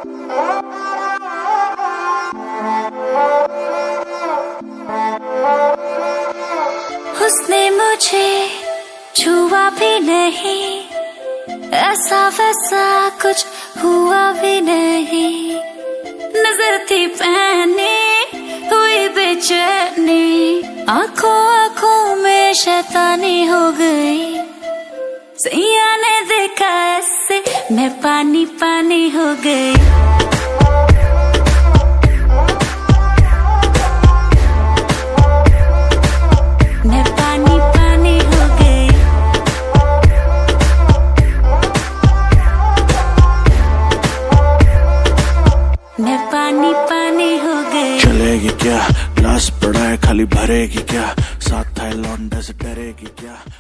उसने मुझे छुआ भी नहीं, ऐसा वैसा कुछ हुआ भी नहीं। नजर थी पहनी हुई बेचैनी, आंखों आंखों में शैतानी हो गई। सैया ने देखा ऐसे मैं पानी पानी हो गई। मैं पानी पानी हो गई। मैं पानी पानी हो गई। चलेगी क्या, ग्लास पड़ा है खाली भरेगी क्या, साथ था लौंडे से डरेगी क्या।